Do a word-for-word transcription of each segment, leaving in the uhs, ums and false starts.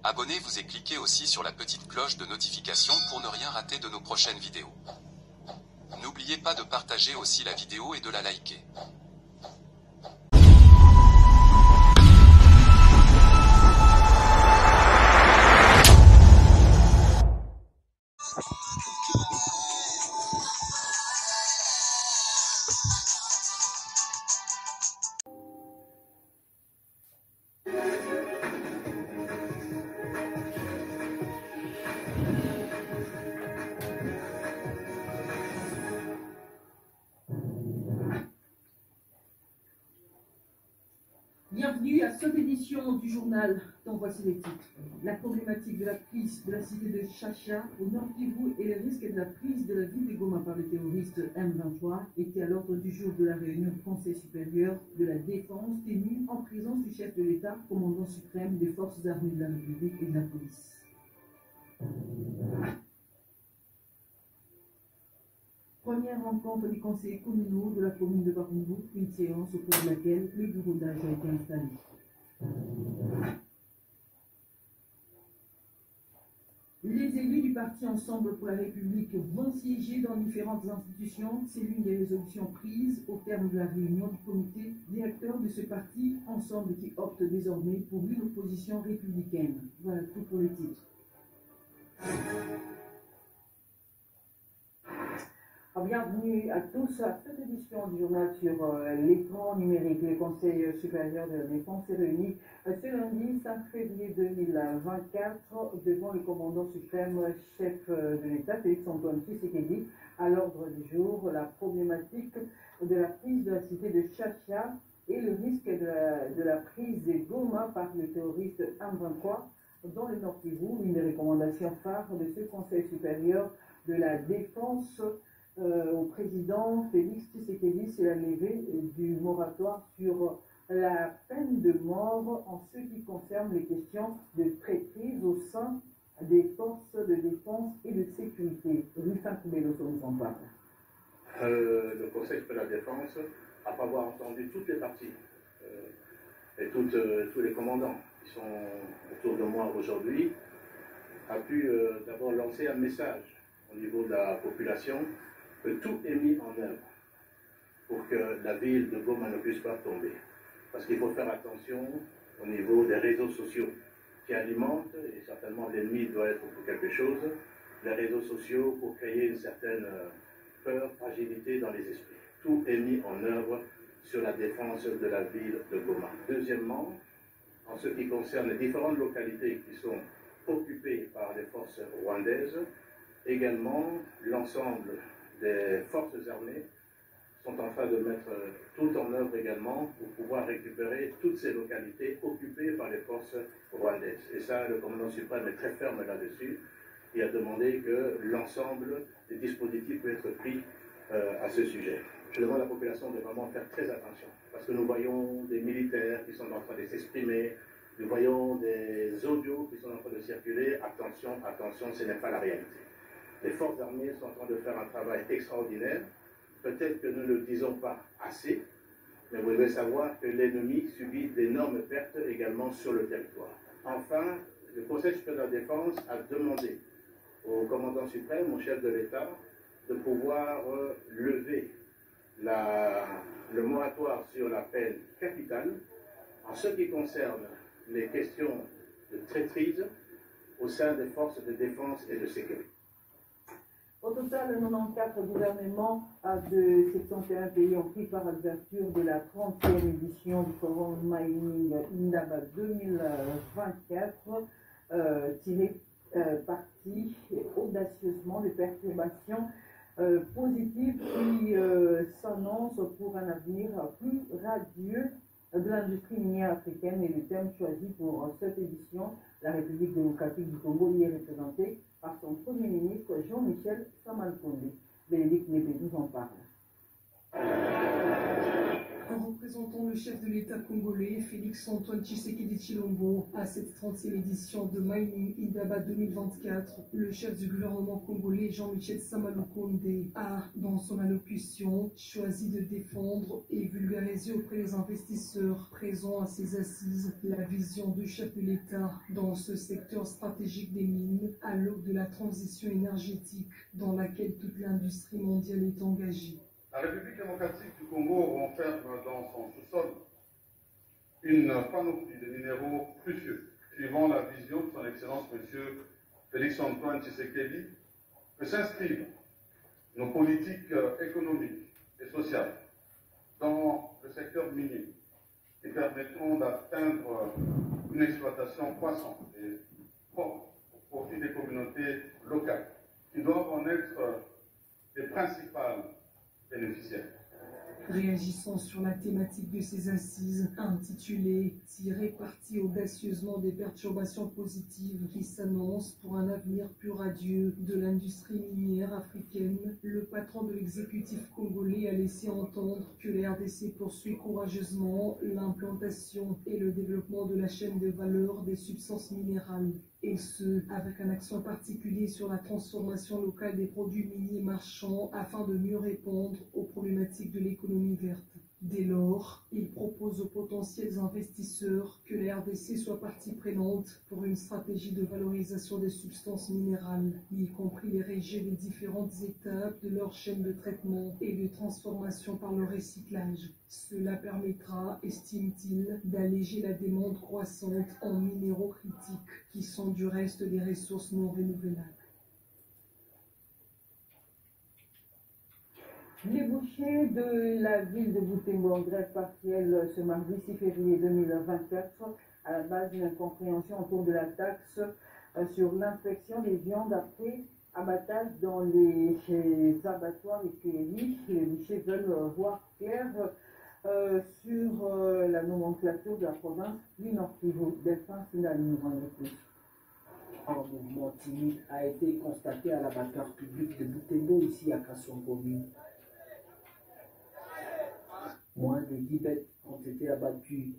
Abonnez-vous et cliquez aussi sur la petite cloche de notification pour ne rien rater de nos prochaines vidéos. N'oubliez pas de partager aussi la vidéo et de la liker. Bienvenue à cette édition du journal dont voici les titres. La problématique de la prise de la cité de Chacha au nord Kivu et le risque de la prise de la ville de Goma par le terroriste M vingt-trois étaient à l'ordre du jour de la réunion du Conseil supérieur de la défense tenue en présence du chef de l'État, commandant suprême des forces armées de la République et de la police. Première rencontre des conseillers communaux de la commune de Barumbu, une séance au cours de laquelle le bureau d'âge a été installé. Les élus du parti Ensemble pour la République vont siéger dans différentes institutions. C'est l'une des résolutions prises au terme de la réunion du comité directeur de ce parti Ensemble qui opte désormais pour une opposition républicaine. Voilà tout pour les titres. Bienvenue à tous à cette édition du journal sur euh, l'écran numérique. Le Conseil supérieur de la défense est réuni euh, ce lundi cinq février deux mille vingt-quatre devant le commandant suprême chef euh, de l'État, Félix-Antoine Tshisekedi. À l'ordre du jour, la problématique de la prise de la cité de Chacha et le risque de la, de la prise de Goma par le terroriste M vingt-trois dans le Nord Kivu. Une des recommandations phares de ce Conseil supérieur de la défense Euh, au président Félix Tshisekedi, c'est la levée du moratoire sur la peine de mort en ce qui concerne les questions de traîtrise au sein des forces de défense et de sécurité. Rufin Koubeloso nous en parle. Euh, le Conseil de la Défense, après avoir entendu toutes les parties euh, et toutes, euh, tous les commandants qui sont autour de moi aujourd'hui, a pu euh, d'abord lancer un message au niveau de la population que tout est mis en œuvre pour que la ville de Goma ne puisse pas tomber. Parce qu'il faut faire attention au niveau des réseaux sociaux qui alimentent, et certainement l'ennemi doit être pour quelque chose, les réseaux sociaux pour créer une certaine peur, fragilité dans les esprits. Tout est mis en œuvre sur la défense de la ville de Goma. Deuxièmement, en ce qui concerne les différentes localités qui sont occupées par les forces rwandaises, également l'ensemble des forces armées sont en train de mettre tout en œuvre également pour pouvoir récupérer toutes ces localités occupées par les forces rwandaises. Et ça, le commandant suprême est très ferme là-dessus. Il a demandé que l'ensemble des dispositifs puissent être pris euh, à ce sujet. Je demande à la population de vraiment faire très attention, parce que nous voyons des militaires qui sont en train de s'exprimer, nous voyons des audios qui sont en train de circuler. Attention, attention, ce n'est pas la réalité. Les forces armées sont en train de faire un travail extraordinaire. Peut-être que nous ne le disons pas assez, mais vous devez savoir que l'ennemi subit d'énormes pertes également sur le territoire. Enfin, le Conseil supérieur de la défense a demandé au commandant suprême, au chef de l'État, de pouvoir euh, lever la, le moratoire sur la peine capitale en ce qui concerne les questions de traîtrise au sein des forces de défense et de sécurité. Au total, quatre-vingt-quatorze gouvernements de soixante et un pays ont pris part à l'ouverture de la trentième édition du Forum Mining Indaba deux mille vingt-quatre, euh, tiré euh, parti audacieusement des perturbations euh, positives qui euh, s'annoncent pour un avenir plus radieux de l'industrie minière africaine. Et le thème choisi pour cette édition, la République démocratique du Congo, y est représentée par son Premier ministre Jean-Michel Samalukonde. Bénédicte Nébé nous en parle. En représentant représentant le chef de l'État congolais, Félix-Antoine Tshisekedi Tshilombo, à cette trentième édition de Mining Indaba deux mille vingt-quatre, le chef du gouvernement congolais, Jean-Michel Samalukonde, a, dans son allocution, choisi de défendre et vulgariser auprès des investisseurs présents à ces assises la vision du chef de l'État dans ce secteur stratégique des mines, à l'aube de la transition énergétique dans laquelle toute l'industrie mondiale est engagée. La République démocratique du Congo renferme dans son sous-sol une panoplie de minéraux précieux, suivant la vision de son Excellence M. Félix-Antoine Tshisekedi, que s'inscrivent nos politiques économiques et sociales dans le secteur minier qui permettront d'atteindre une exploitation croissante et forte au profit des communautés locales, qui doivent en être les principales bénéficiaires. Réagissant sur la thématique de ces assises, intitulée « Tirer parti audacieusement des perturbations positives qui s'annoncent pour un avenir plus radieux de l'industrie minière africaine », le patron de l'exécutif congolais a laissé entendre que la R D C poursuit courageusement l'implantation et le développement de la chaîne de valeur des substances minérales. Et ce, avec un accent particulier sur la transformation locale des produits miniers marchands afin de mieux répondre aux problématiques de l'économie verte. Dès lors, il propose aux potentiels investisseurs que la R D C soit partie prenante pour une stratégie de valorisation des substances minérales, y compris les régies des différentes étapes de leur chaîne de traitement et de transformation par le recyclage. Cela permettra, estime-t-il, d'alléger la demande croissante en minéraux critiques, qui sont du reste des ressources non renouvelables. Les bouchers de la ville de Butembo en grève partielle ce mardi six février deux mille vingt-quatre à la base d'une incompréhension autour de la taxe sur l'inspection des viandes après abattage dans les abattoirs et cueilleries. Les bouchers veulent voir clair euh, sur euh, la nomenclature de la province du Nord Kivu. Delphin Sinal nous en dit plus. Un mouvement timide a été constaté à l'abattoir public de Butembo, ici à Kassongomi. Moins de dix bêtes ont été abattues.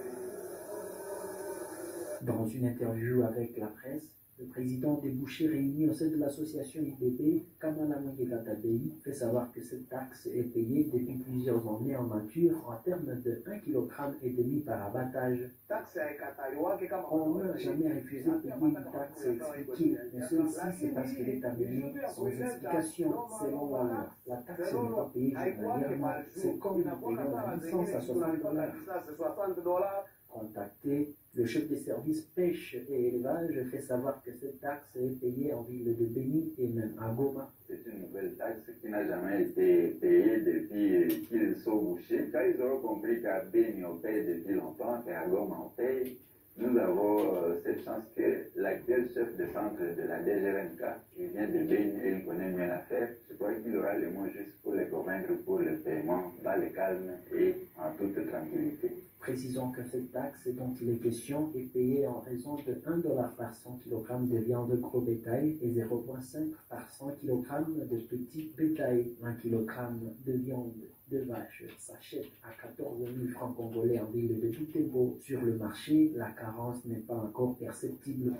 Dans une interview avec la presse, le président des bouchers réunis au sein de l'association I B B, Kamala Mwengegatabei, fait savoir que cette taxe est payée depuis plusieurs années en nature en termes de un virgule cinq kg par abattage. On n'a jamais refusé de payer une taxe expliquée, mais celle-ci c'est parce qu'elle est amenée sans explication selon la loi. La taxe n'est pas payée journalièrement, c'est comme nous payons la licence à soixante dollars. Contacté, le chef des services pêche et élevage fait savoir que cette taxe est payée en ville de Béni et même à Goma. C'est une nouvelle taxe qui n'a jamais été payée depuis qu'ils sont bouchés. Quand ils auront compris qu'à Béni on paye depuis longtemps, qu'à Goma on paye, nous avons euh, cette chance que l'actuel chef de centre de la D G R M K, il vient de Béni et il connaît mieux l'affaire. Je crois qu'il aura les mots juste pour les convaincre pour le paiement dans le calme et en toute tranquillité. Précisons que cette taxe dont il est question est payée en raison de un dollar par cent kilogramme de viande gros bétail et zéro virgule cinq par cent kilogramme de petit bétail. un kilogramme de viande de vache s'achète à quatorze mille francs congolais en ville de Butembo. Sur le marché, la carence n'est pas encore perceptible.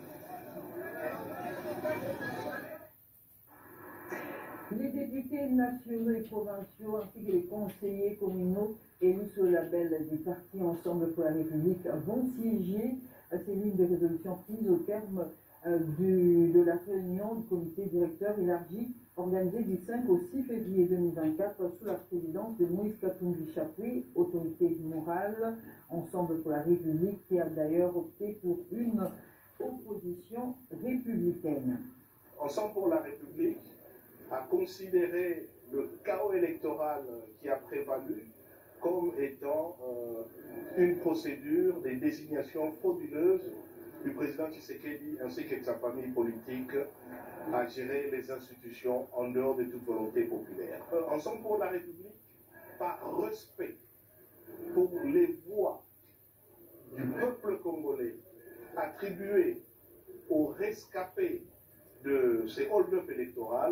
Les députés nationaux et provinciaux ainsi que les conseillers communaux élus sur le label du parti Ensemble pour la République vont siéger à ces lignes de résolution prises au terme euh, du, de la réunion du comité directeur élargi organisée du cinq au six février deux mille vingt-quatre sous la présidence de Moïse Katumbi Chapui, autorité morale Ensemble pour la République, qui a d'ailleurs opté pour une opposition républicaine. Ensemble pour la République a considéré le chaos électoral qui a prévalu comme étant euh, une procédure des désignations frauduleuses du président Tshisekedi ainsi que de sa famille politique à gérer les institutions en dehors de toute volonté populaire. Euh, Ensemble pour la République, par respect pour les voix du peuple congolais attribuées aux rescapés de ces hold-up électorales,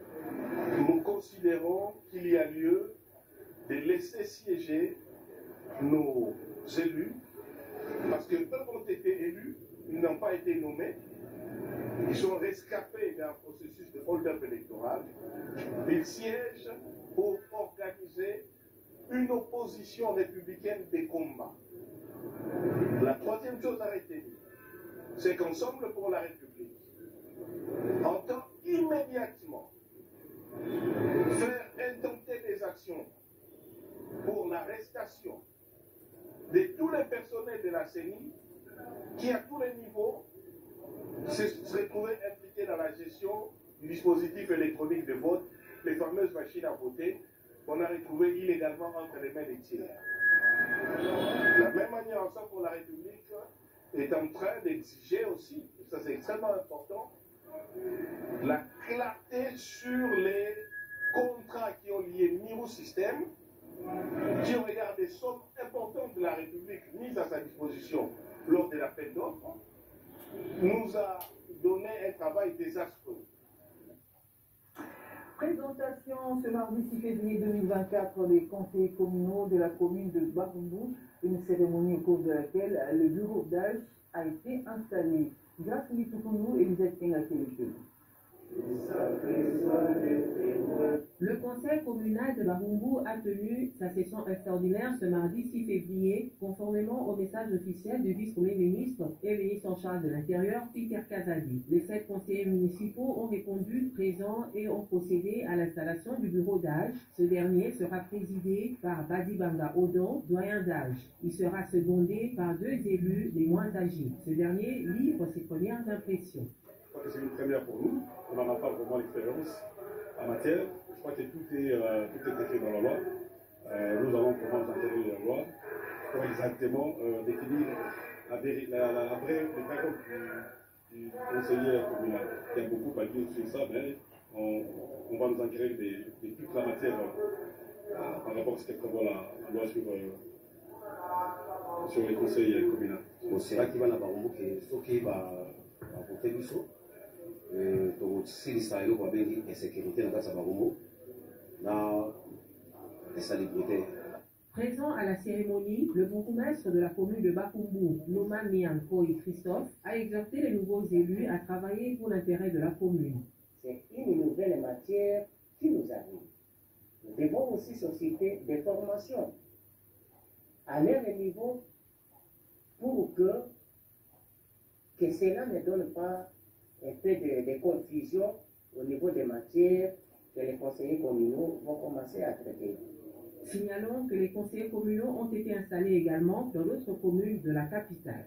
nous considérons qu'il y a lieu de laisser siéger nos élus, parce qu'eux ont été élus, ils n'ont pas été nommés, ils sont rescapés d'un processus de hold-up électoral, ils siègent pour organiser une opposition républicaine des combats. La troisième chose à retenir, c'est qu'Ensemble pour la République entend immédiatement faire intenter des actions pour l'arrestation de tous les personnels de la C E N I qui, à tous les niveaux, se seraient trouvés impliqués dans la gestion du dispositif électronique de vote, les fameuses machines à voter qu'on a retrouvées illégalement entre les mains des tiers. De la même manière, Ensemble pour la République est en train d'exiger aussi, et ça c'est extrêmement important, la clarté sur les contrats qui ont lié Miro Système, qui au regard des sommes importantes de la République mises à sa disposition lors de l'appel d'offres, nous a donné un travail désastreux. Présentation ce mardi six février deux mille vingt-quatre des conseillers communaux de la commune de Bakoumbu, une cérémonie au cours de laquelle le bureau d'âge a été installé. Grâce à Mitoukoumou et Elisabeth Kengakeleke. Le conseil communal de Bakoumbu a tenu sa session extraordinaire ce mardi six février, conformément au message officiel du vice-premier ministre et ministre en charge de l'Intérieur, Peter Kazadi. Les sept conseillers municipaux ont répondu présents et ont procédé à l'installation du bureau d'âge. Ce dernier sera présidé par Badi Banga Odon, doyen d'âge. Il sera secondé par deux élus les moins âgés. Ce dernier livre ses premières impressions. Je crois que c'est une première pour nous. On n'en a pas vraiment l'expérience en matière. Je crois que tout est, euh, tout est écrit dans la loi. Euh, nous allons vraiment intégrer la loi pour exactement euh, définir la, la, la, la vraie, les vrais rôles du, du conseiller communal. Il y a beaucoup à dire sur ça, mais on, on va nous enquérir de, de toute la matière euh, par rapport à ce que prévoit la, la loi sur, euh, sur les conseils communaux. Bon, c'est là qu'il va là-bas, ce qui va voter du saut. Donc, si l'Israël va bien dire insécurité dans sa baromo, dans la salubrité. Présent à la cérémonie, le bourgmestre de la commune de Bakoumbu, Noman Niankoy Christophe, a exhorté les nouveaux élus à travailler pour l'intérêt de la commune. C'est une nouvelle matière qui nous arrive. Nous devons aussi susciter des formations à leur niveau pour que, que cela ne donne pas un peu de, de confusion au niveau des matières que les conseillers communaux vont commencer à traiter. Signalons que les conseillers communaux ont été installés également dans d'autres communes de la capitale.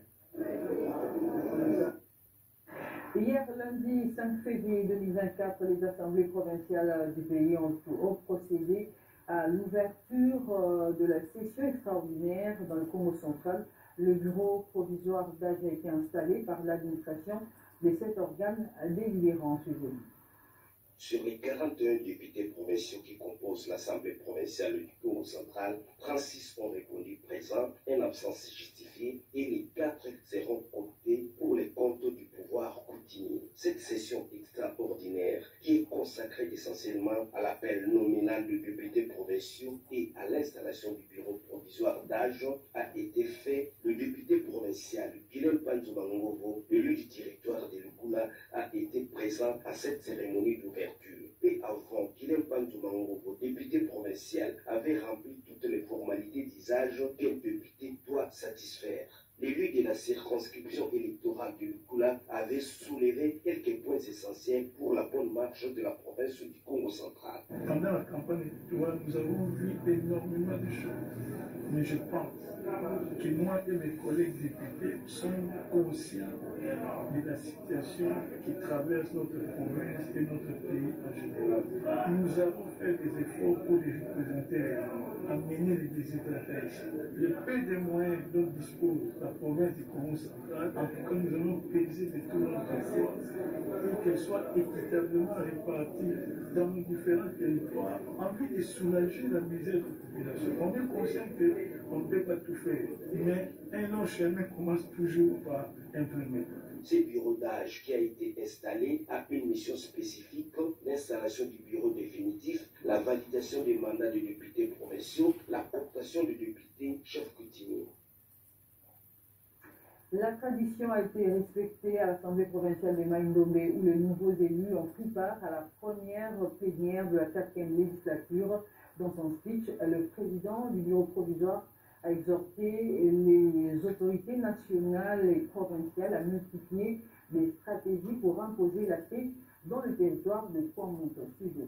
Hier lundi cinq février deux mille vingt-quatre, les assemblées provinciales du pays ont, ont procédé à l'ouverture de la session extraordinaire dans le Congo central. Le bureau provisoire d'âge a été installé par l'administration de cet organe délibérant. Sur les quarante et un députés provinciaux qui composent l'Assemblée provinciale du Congo central, trente-six ont répondu présents, une absence justifiée, et les quatre seront comptés pour les comptes du pouvoir coutumier. Cette session extraordinaire, qui est consacrée essentiellement à l'appel nominal de députés provinciaux et à l'installation du bureau provisoire d'âge, a été faite. Le député provincial Guilhem Panzoubangovo, élu du territoire de Lukula, a été présent à cette cérémonie d'ouverture. Et avant Guilhem Panzoubangovo, député provincial, avait rempli toutes les formalités d'usage qu'un député doit satisfaire. L'élu de la circonscription électorale de Lukula avait soulevé quelques points essentiels pour la bonne marche de la province du Congo central. Pendant la campagne électorale, nous avons vu énormément de choses. Mais je pense que moi et mes collègues députés sommes conscients de la situation qui traverse notre province et notre pays en général. Nous avons fait des efforts pour les représenter, amener les déshydratés ici. Le peu de moyens dont dispose la province du Congo central, en tout cas nous allons peser de toute notre force pour qu'elle soit équitablement répartie dans nos différents territoires, en vue de soulager la misère de la population. On est conscient qu'on ne peut pas tout faire, mais un long chemin commence toujours par un premier. Ce bureau d'âge qui a été installé a une mission spécifique, l'installation du bureau définitif, la validation des mandats de députés provinciaux, la cooptation de députés chefs coutumiers. La tradition a été respectée à l'Assemblée provinciale de Maïndombe où les nouveaux élus ont pris part à la première plénière de la quatrième législature. Dans son speech, le président du bureau provisoire a exhorté les autorités nationales et provinciales à multiplier des stratégies pour imposer la paix dans le territoire de Kwamouto-Sud.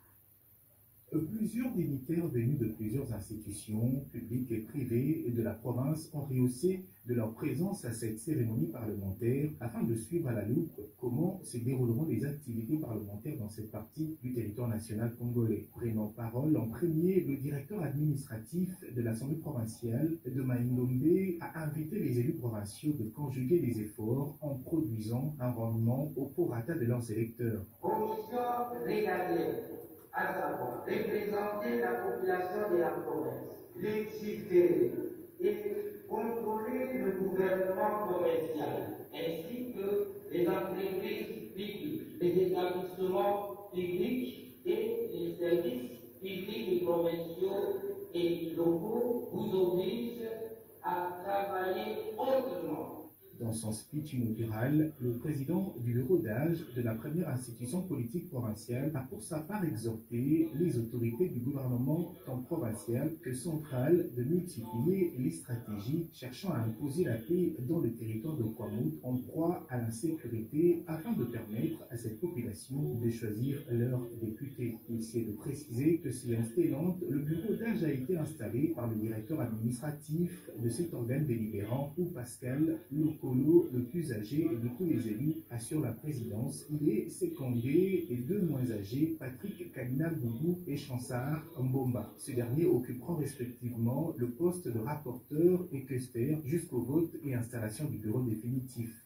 Plusieurs dignitaires venus de plusieurs institutions publiques et privées de la province ont rehaussé de leur présence à cette cérémonie parlementaire afin de suivre à la loupe comment se dérouleront les activités parlementaires dans cette partie du territoire national congolais. Prenant parole en premier, le directeur administratif de l'Assemblée provinciale de Maïndombe a invité les élus provinciaux de conjuguer les efforts en produisant un rendement au prorata de leurs électeurs. Commission régalienne, à savoir représenter la population de la province, légiférer et contrôler le gouvernement provincial, ainsi que les entreprises publiques, les établissements publics et les services publics provinciaux et locaux vous obligent à travailler autrement. Dans son speech inaugural, le président du bureau d'âge de la première institution politique provinciale a pour sa part exhorté les autorités du gouvernement tant provincial que central de multiplier les stratégies cherchant à imposer la paix dans le territoire de Kwamouto en proie à l'insécurité afin de permettre à cette population de choisir leurs députés. Il s'est de préciser que séance tenante, le bureau d'âge a été installé par le directeur administratif de cet organe délibérant où Pascal Loko, le plus âgé de tous les élus, assure la présidence. Il est secondé et deux moins âgés, Patrick Kalina Boubou et Chansar Mbomba. Ce dernier occuperont respectivement le poste de rapporteur et questeur jusqu'au vote et installation du bureau définitif.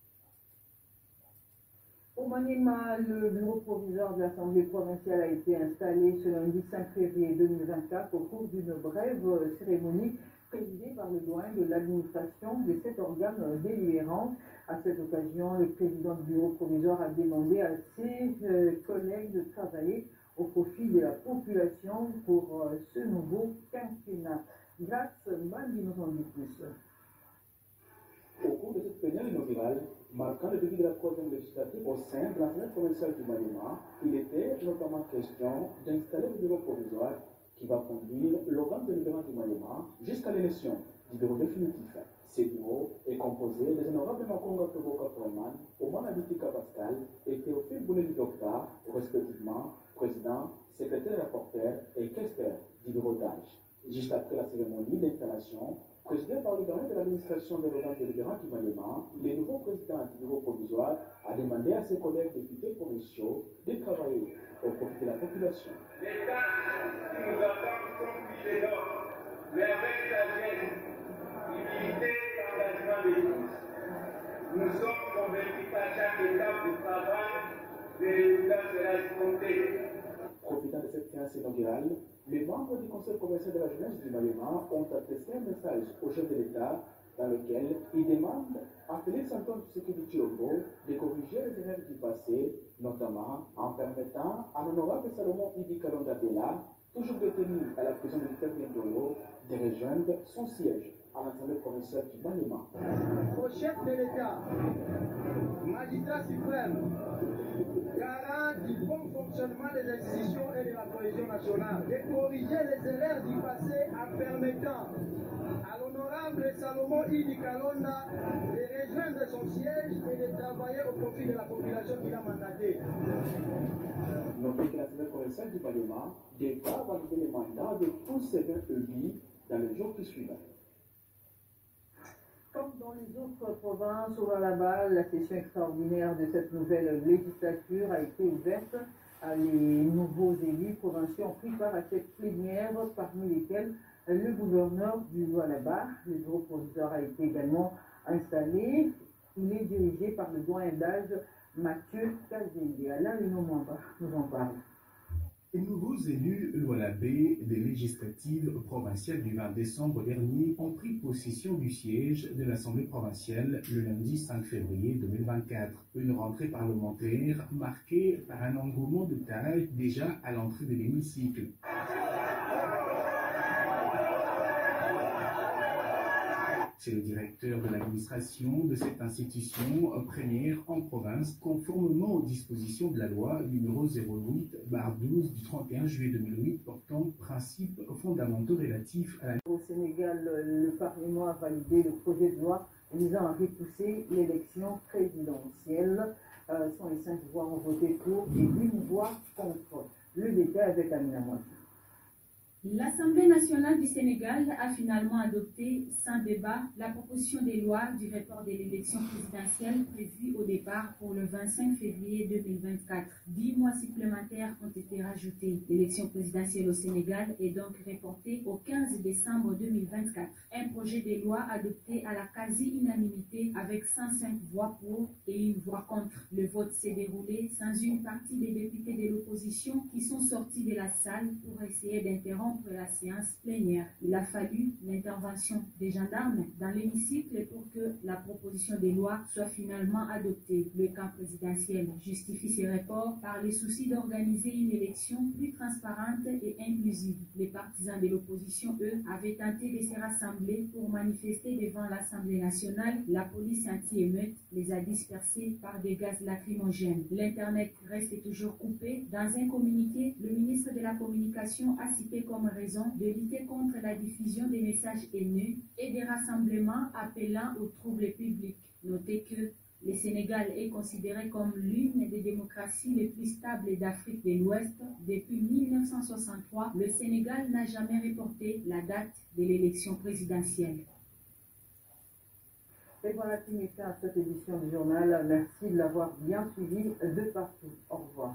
Au Maniema, le bureau provisoire de l'Assemblée provinciale a été installé ce lundi cinq février deux mille vingt-quatre au cours d'une brève cérémonie présidé par le doyen de l'administration de cet organe délibérant. À cette occasion, le président du bureau provisoire a demandé à ses euh, collègues de travailler au profit de la population pour euh, ce nouveau quinquennat. Grâce, Mali nous en dit plus. Au cours de cette plénière inaugurale, marquant le début de la troisième législature au sein de l'Assemblée provinciale du Maniema, il était notamment question d'installer le bureau provisoire qui va conduire l'organe délibérant du Maniema jusqu'à l'élection du bureau définitif. Ce bureau est composé des honorables Makonga Toboka Foreman, Oman Abitika Pascal et Théophile Bouleli Docta, respectivement président, secrétaire rapporteur et questeur du bureau d'âge. Juste après la cérémonie d'installation, présidée par le doyen de l'administration de l'organe délibérant du Maniema, le nouveau président du bureau provisoire a demandé à ses collègues députés provinciaux de travailler au profit de la population. Les tâches qui nous attendent sont plus énormes, mais avec sagesse, humilité et engagement de tous. Nous sommes convaincus qu'à chaque étape du travail, les résultats seront escomptés. Profitant de cette séance inaugurale, les membres du Conseil provincial de la jeunesse du Maniema ont adressé un message au chef de l'État dans lequel ils demandent à Félix Antoine Tshisekedi Tshilombo de corriger les erreurs du passé, notamment en permettant à l'honorable Salomon Idi Kalonda Bella, toujours détenu à la prison militaire d'Indolo, de rejoindre son siège à l'Assemblée provinciale du Maniema. Au chef de l'État, magistrat suprême, garant du bon fonctionnement des institutions et de la cohésion nationale, de corriger les erreurs du passé en permettant à l'honorable Salomon Idi Kalonda de rejoindre son siège et de travailler au profit de la population qu'il a mandatée. Notez que l'Assemblée provinciale du Maniema devra valider les mandats de tous ces vingt élus dans les jours qui suivent. Comme dans les autres provinces au là-bas, la session extraordinaire de cette nouvelle législature a été ouverte à les nouveaux élus provinciaux ont pris part à cette plénière, parmi lesquels le gouverneur du Lualaba. Le bureau provisoire a été également installé. Il est dirigé par le doyen d'âge Mathieu Kazende. Alain Lenomamba nous en parle. Les nouveaux élus Lualabé des législatives provinciales du vingt décembre dernier ont pris possession du siège de l'Assemblée provinciale le lundi cinq février deux mille vingt-quatre. Une rentrée parlementaire marquée par un engouement de taille déjà à l'entrée de l'hémicycle. C'est le directeur de l'administration de cette institution première en province, conformément aux dispositions de la loi numéro zéro huit barre douze du trente et un juillet deux mille huit portant principes fondamentaux relatifs à la... Au Sénégal, le Parlement a validé le projet de loi visant à repousser l'élection présidentielle. Euh, cent cinq voix ont voté pour et une voix contre. Le détail avec Amina Moiti. L'Assemblée nationale du Sénégal a finalement adopté sans débat la proposition de loi du report de l'élection présidentielle prévue au départ pour le vingt-cinq février deux mille vingt-quatre. Dix mois supplémentaires ont été rajoutés. L'élection présidentielle au Sénégal est donc reportée au quinze décembre deux mille vingt-quatre. Un projet de loi adopté à la quasi-unanimité avec cent cinq voix pour et une voix contre. Le vote s'est déroulé sans une partie des députés de l'opposition qui sont sortis de la salle pour essayer d'interrompre la séance plénière. Il a fallu l'intervention des gendarmes dans l'hémicycle pour que la proposition de loi soit finalement adoptée. Le camp présidentiel justifie ces reports par les soucis d'organiser une élection plus transparente et inclusive. Les partisans de l'opposition, eux, avaient tenté de se rassembler pour manifester devant l'Assemblée nationale. La police anti-émeute les a dispersés par des gaz lacrymogènes. L'Internet reste toujours coupé. Dans un communiqué, le ministre de la Communication a cité comme raison de lutter contre la diffusion des messages haineux et des rassemblements appelant aux troubles publics. Notez que le Sénégal est considéré comme l'une des démocraties les plus stables d'Afrique de l'Ouest. Depuis mille neuf cent soixante-trois, le Sénégal n'a jamais reporté la date de l'élection présidentielle. Et voilà qui met fin à cette édition du journal. Merci de l'avoir bien suivi de partout. Au revoir.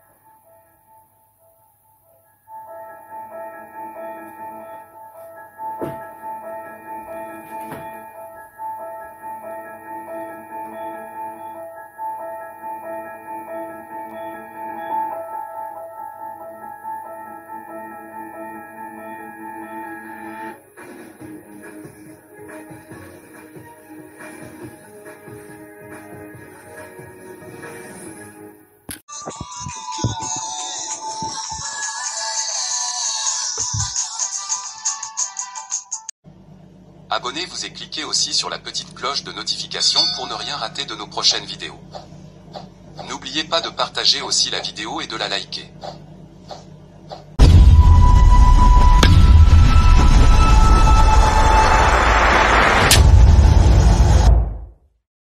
Abonnez-vous et cliquez aussi sur la petite cloche de notification pour ne rien rater de nos prochaines vidéos. N'oubliez pas de partager aussi la vidéo et de la liker.